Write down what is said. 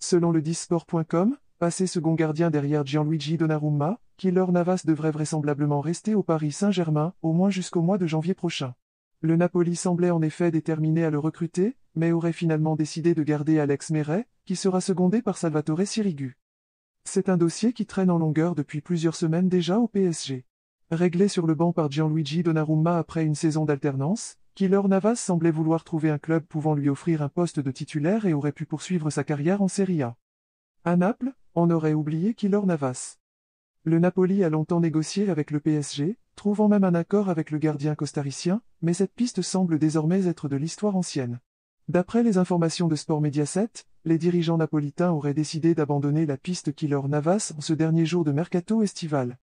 Selon le Disport.com, passé second gardien derrière Gianluigi Donnarumma, Keylor Navas devrait vraisemblablement rester au Paris Saint-Germain, au moins jusqu'au mois de janvier prochain. Le Napoli semblait en effet déterminé à le recruter, mais aurait finalement décidé de garder Alex Meret, qui sera secondé par Salvatore Sirigu. C'est un dossier qui traîne en longueur depuis plusieurs semaines déjà au PSG. Réglé sur le banc par Gianluigi Donnarumma après une saison d'alternance, Keylor Navas semblait vouloir trouver un club pouvant lui offrir un poste de titulaire et aurait pu poursuivre sa carrière en Serie A. À Naples, on aurait oublié Keylor Navas. Le Napoli a longtemps négocié avec le PSG, trouvant même un accord avec le gardien costaricien, mais cette piste semble désormais être de l'histoire ancienne. D'après les informations de Sport Mediaset, les dirigeants napolitains auraient décidé d'abandonner la piste Keylor Navas en ce dernier jour de mercato estival.